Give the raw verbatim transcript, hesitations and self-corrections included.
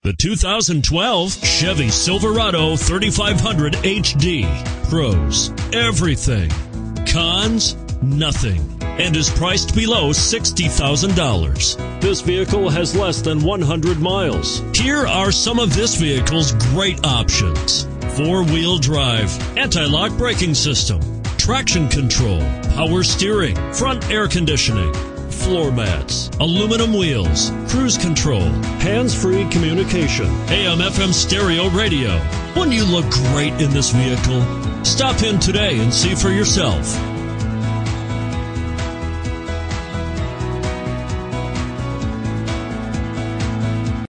The two thousand twelve Chevy Silverado thirty-five hundred H D. Pros, everything. Cons, nothing. And is priced below sixty thousand dollars. This vehicle has less than one hundred miles. Here are some of this vehicle's great options: four-wheel drive, anti-lock braking system, traction control, power steering, front air conditioning, floor mats, aluminum wheels, cruise control, hands-free communication, A M F M stereo radio. Wouldn't you look great in this vehicle? Stop in today and see for yourself.